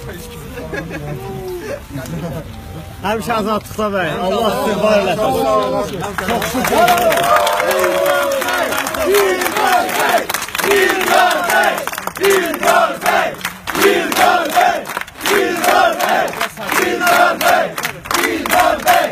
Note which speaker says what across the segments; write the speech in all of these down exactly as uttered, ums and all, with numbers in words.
Speaker 1: Həmişə azadlıqda bəy. Allah sizi var eləsin. Çox şükür. İlqar bəy! İlqar bəy! İlqar bəy! İlqar bəy! İlqar bəy! İlqar bəy! İlqar bəy!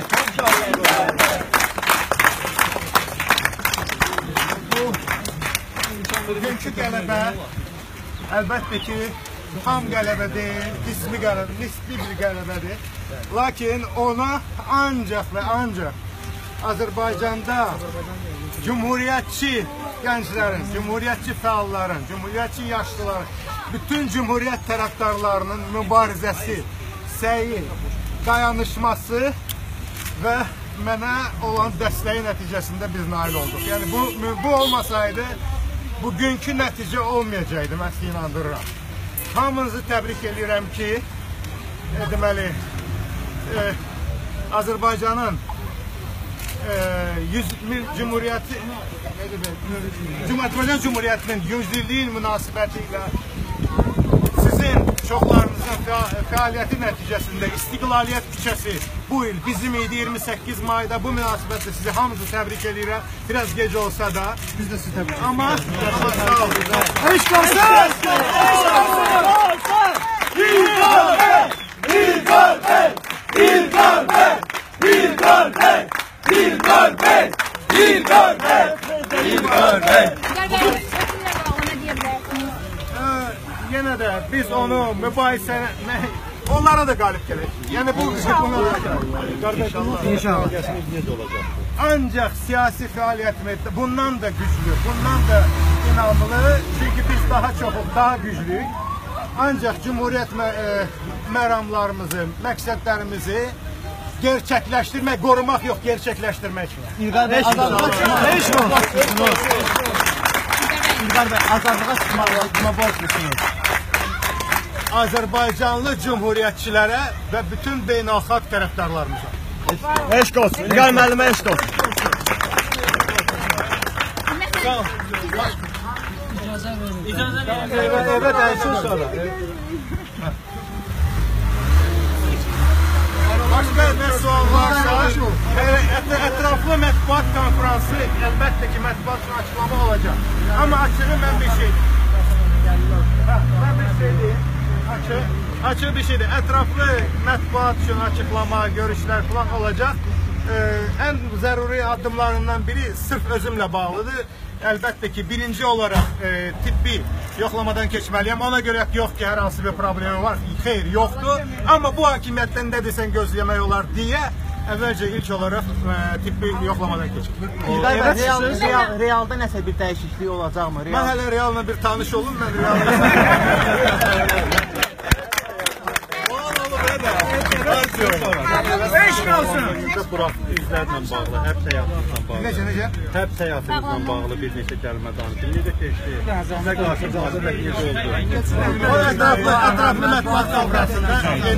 Speaker 1: Bugünkü qələbə əlbəttə ki, tam qələbə deyil, nisbi qələbə, nisbi bir qələbədir. Lakin ona ancaq və ancaq Azərbaycanda cumhuriyyətçi gənclərin, cumhuriyyətçi fəalların, cumhuriyyətçi yaşlıların, bütün cumhuriyyət tərəfdarlarının mübarizəsi, səyi, dayanışması və mənə olan dəstəyi nəticəsində biz nail olduq. Yəni bu, bu olmasaydı, bugünkü nəticə olmayacaqdı, mən sizi inandırıram. Hamınızı təbrik edirəm ki, e, deməli, e, Azərbaycanın e, yüz min Cumhuriyyəti, Azərbaycan Cumhuriyyətinin yüzlüyü münasibəti ilə sizin çoxlarınızın fəaliyyəti nəticəsində İstiqlaliyyət küçəsi bu il bizim idi, iyirmi səkkiz mayda. Bu münasibətlə sizi hamınızı təbrik edirəm. Biraz gec olsa da biz də sizi təbrik edirəm. Amma sağ olun. Eşq olsun! İlqar bəy! İlqar bəy! İlqar bəy! İlqar bəy! İlqar bəy! İlqar bəy! İlqar bəy! Yenə də biz onu mübahisəyə, onlara da qalib gələk. Yəni bu bunlara da qalib. İnşallah. Ancaq siyasi fəaliyyətimiz bundan da güclü, bundan da inanmalı. Çünki biz daha çoxuq, daha güclüyük. Ancaq Cumhuriyyət məramlarımızı, məqsədlərimizi gerçəkləşdirmək, qorumaq yox, gerçəkləşdirmək. İlqar bəy, azadlığa çıxmağa borclusunuz. Azərbaycanlı cumhuriyyətçilərə və bütün beynəlxalq tərəfdarlarımıza. Eşq olsun. İlqar müəllimə eşq olsun. Sağ ol. İcazə verin. İcazə verin. Evet, evet, əlçin sonra. Başqa nə sual varsa, ətraflı mətbuat konferansı əlbəttə ki, mətbuat üçün açıqlama olacaq. Amma açığı mən bir şey mən bir şey deyim, açıq, açıq bir şeydir. Ətraflı mətbuat üçün açıqlama, görüşlər falan olacaq. Ən zəruri addımlarından biri sırf özümlə bağlıdır. Əlbəttə ki, birinci olaraq tibbi yoxlamadan keçməliyəm. Ona görə yox ki, hər hansı bir problemi var. Xeyr, yoxdur. Amma bu hakimiyyətdən nə desən gözləmək olar deyə əvvəlcə ilk olaraq tibbi yoxlamadan keçir.
Speaker 2: Realda nəsə bir dəyişiklik olacaqmı?
Speaker 1: Mən hələ realla bir tanış olum, mən realda...
Speaker 3: Eşq olsun!
Speaker 4: İzlərlə bağlı, həbs həyatınızla bağlı.
Speaker 1: Necə, necə?
Speaker 4: Həbs həyatınızla bağlı bir neçə kəlmə danışın. Necə keçdi? Sizə qarşı cazı və necə oldu?
Speaker 1: O ətraflı, ətraflı mətbuat konferansında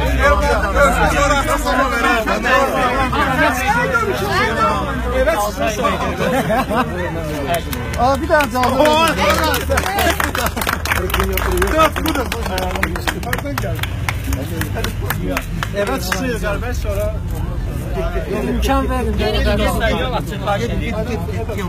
Speaker 1: evet, bir daha canlı. Yok, budur. Evet, çıkıyoruz galiba sonra.
Speaker 3: İmkan verin.
Speaker 2: Yol açın, baş edin. Git, git, git.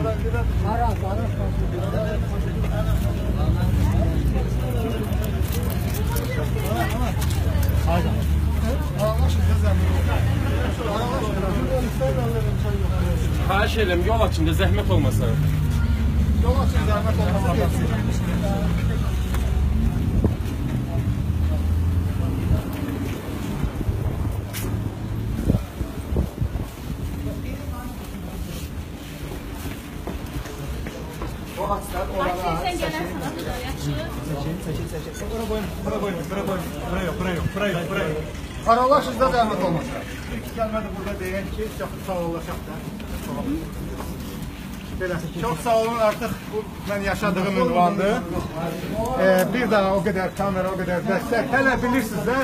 Speaker 4: Xahiş edirəm, yol açında zəhmət olmasa.
Speaker 1: Yol açın, zəhmət olmasa.
Speaker 5: Sen gelen sanatçılar yaxşı.
Speaker 1: Seçin, seçin, seçin. Bura koyun, bura koyun, bura koyun. Bura yok, bura yok, bura yok, bura yok. Aralaşızda zəhmət olmasa. İki kəlmə də burada deyək ki, çox sağ olasaq da. Belə, çox sağ olun, artıq bu mən yaşadığım ünvandır. Ee, bir daha o qədər kamera, o qədər dəstək. Hələ bilirsiniz də,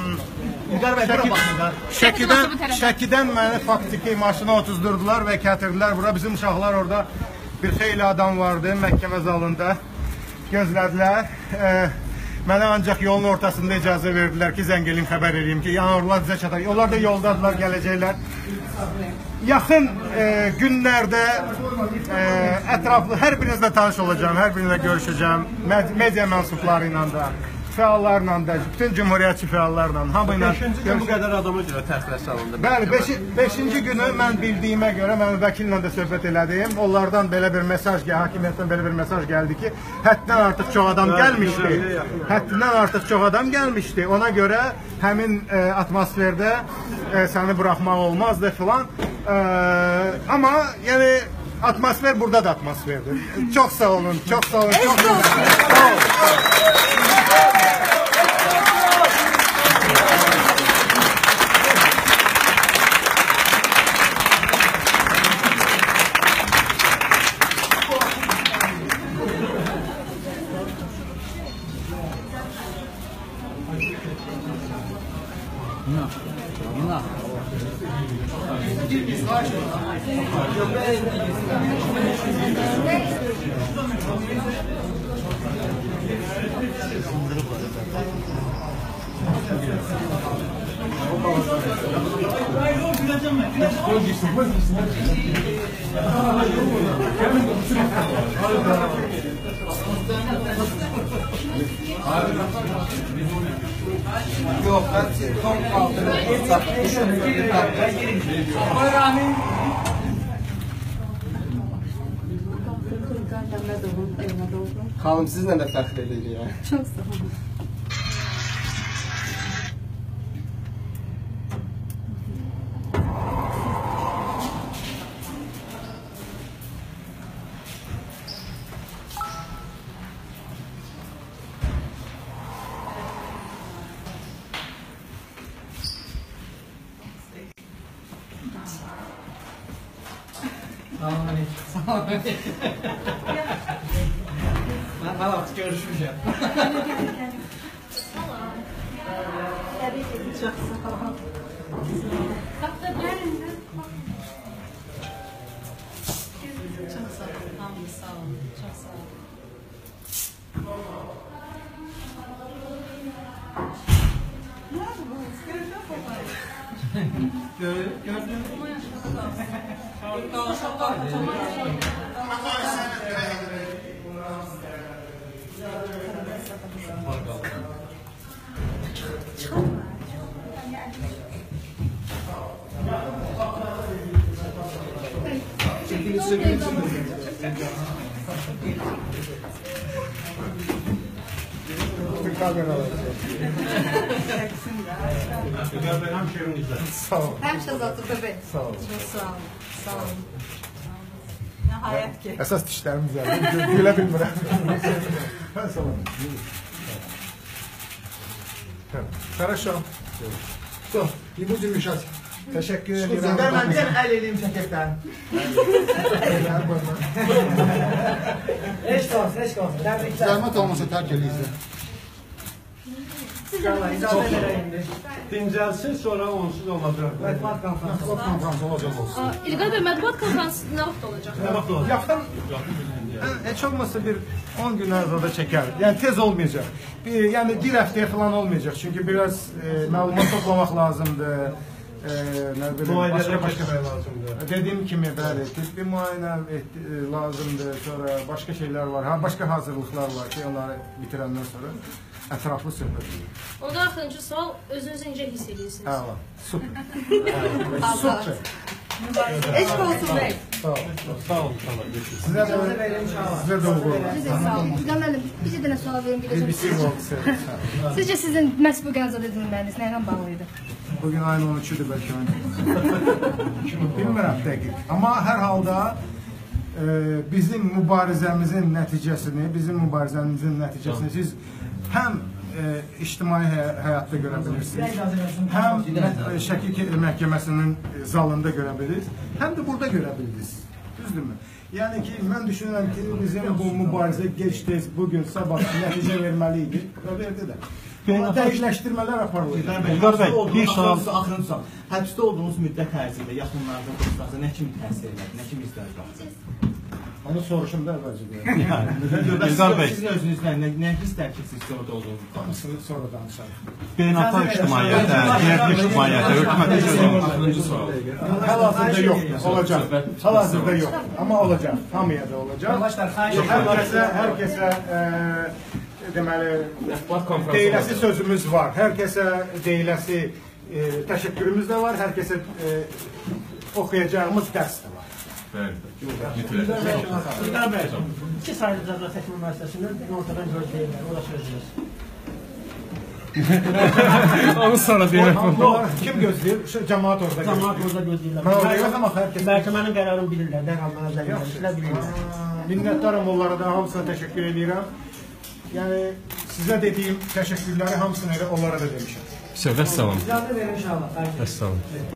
Speaker 1: Şəkidən, Şəkidən məni faktiki maşına otuzdurdular və gətirdilər bura. Bizim uşaqlar orada bir xeyli adam vardı məhkəmə zalında. Gözlədilər. Mənə ancaq yolun ortasında icazə verdilər ki, zəng eləyim, xəbər eləyim ki, yanarlar bizə çatar. Onlar da yoldadılar, gələcəklər. Yaxın e, günlərdə e, ətraflı hər birinizlə tanış olacağım, hər birinizlə görüşəcəm. Media mənsubları ilə də, fəallarla da, bütün cümhuriyyətçi fəallarla, hamı ilə.
Speaker 4: beşinci gün bu qədər adama görə təxliyə salındı.
Speaker 1: Bəli, beşi, beşinci günü mən bildiyimə görə, mən vəkillə də söhbət elədim. Onlardan belə bir mesaj gəldi, hakimiyyətdən belə bir mesaj gəldi ki, həddən artıq çox adam gəlmişdi. Həddindən artıq çox adam gəlmişdi. Ona görə həmin e, atmosferdə e, səni buraxmaq olmazdı filan. E, amma yəni atmosfer burada da atmosferdir. Çox sağ olun, çox sağ olun. Çox sağ olun. Sağ olun.
Speaker 2: Yok, ben son kaldırım.
Speaker 3: Xanım, sizlə də fəxr edirik ya.
Speaker 5: Çok sağ olun.
Speaker 2: Ben artık görüşmeyeceğim.
Speaker 1: Sağ olun.
Speaker 5: Həmişə zatı bebek.
Speaker 1: Sağ olun.
Speaker 5: Çok sağ olun. Sağ olun. Nəhayət ki.
Speaker 1: Əsas dişlərimiz var. Gülə bilmirəm. Sağ olun. Хорошо. Все, не будем müşat. Teşekkür ederim.
Speaker 2: Ben bir el eleyim çəkəkdən.
Speaker 3: Heç qalsın, heç qalsın. Təbriklər.
Speaker 1: Zəhmət olmasa tərk eləyizdə.
Speaker 3: İnşallah, icazə verəyimdir.
Speaker 4: Dincəlsin, sonra onsuz olacaq.
Speaker 3: Mətbuat konfransı.
Speaker 1: Mətbuat konfransı olacaq olsun.
Speaker 5: İlqar bəy, mətbuat konfransı nə vaxt olacaq?
Speaker 4: Nə vaxt olacaq?
Speaker 1: Yaxın, heç olmasa bir on gün ərzada çəkər. Yəni tez olmayacaq. Bir, yəni bir həftəyə falan olmayacaq. Çünki biraz e, məlumat toplamaq lazımdır. E, nə bilim, başqa başqa
Speaker 4: lazımdır.
Speaker 1: Dediyim kimi, bəli, tibbi müayinə et, e, lazımdır. Sonra başqa şeylər var. Ha, başqa hazırlıqlar var ki, onları bitirəndən sonra ətraflı söhbət edir.
Speaker 5: Onda axırıncı sual, özünüzü necə hiss edirsiniz?
Speaker 1: Əla, super. Super.
Speaker 5: Eşq olsun bəy.
Speaker 1: Sağ olun.
Speaker 4: Sağ olun, sağ olun.
Speaker 1: Sizə də, sizə də uğurlar.
Speaker 6: Sizə sağ olun. İlqar müəllim, bir dənə sual verim.
Speaker 1: B B C World Service.
Speaker 6: Sizcə sizin məhz bu qənzada edilməyiniz nə ilə bağlı idi?
Speaker 1: Bugün ayın on üçüdür bəlkə mən. Bilmirəm dəqiq. Amma hər halda e, bizim mübarizəmizin nəticəsini, bizim mübarizəmizin nəticəsini siz həm e, ictimai hə həyatda görə bilirsiniz, həm e, Şəki məhkəməsinin zalında görə bilirsiniz, həm də burada görə bilirsiniz. Düzdürmü? Yəni ki, mən düşünürəm ki, bizim bu mübarizə gec-tez, bugün, sabah nəticə verməli idi və verdi də. Dəyişləşdirmələr aparılır.
Speaker 2: İlqar bəy, bir sual. Axırıncı sual. Həbsdə olduğunuz müddət ərzində yaxınlardan dostlarınıza nə kimi təsir elədi, nə kimi izlər qaldı?
Speaker 1: Onu soruşum da əvvəlcə.
Speaker 4: İlqar bəy,
Speaker 2: Siz özünüzlə nə, nə hisslərsiniz orada olduğunuz?
Speaker 1: Hamısını sonra danışarıq.
Speaker 4: beynəlxalq ictimaiyyətə, yerli ictimaiyyətə, hökumətə sözüm.
Speaker 1: Hal-hazırda yox, olacaq. Hal-hazırda yox, amma olacaq. Hamıya da olacaq.
Speaker 3: Arkadaşlar xahiş
Speaker 1: Hər
Speaker 3: edirəm.
Speaker 1: kəsə, hər kəsə e, deməli deyiləsi sözümüz var. Hər kəsə deyiləsi e, təşəkkürümüz də var. Hər kəsə e, oxuyacağımız dərs də var.
Speaker 3: İlqar bəy, iki sayılı cəza çəkmə müəssisəsindən ortadan gözləyirlər. O da sözünüz.
Speaker 4: Onu sonra deyək.
Speaker 1: Kim gözləyir? Şu cəmaat orada gözləyir.
Speaker 3: Cəmaat orada gözləyirlər.
Speaker 1: Mən orada yox, amma hər kəs-
Speaker 3: Məhkəmənin qərarını bilirlər. Dərhal mənə zəng edirlər, bilirlər.
Speaker 1: Minnətdaram onlara da, hamısına təşəkkür edirəm. Yəni sizə dediyim təşəkkürləri hamısını elə onlara da demişəm.
Speaker 4: Vəssalam.
Speaker 3: İcazə verin inşallah. Xahiş edirəm.
Speaker 4: Vəssalam.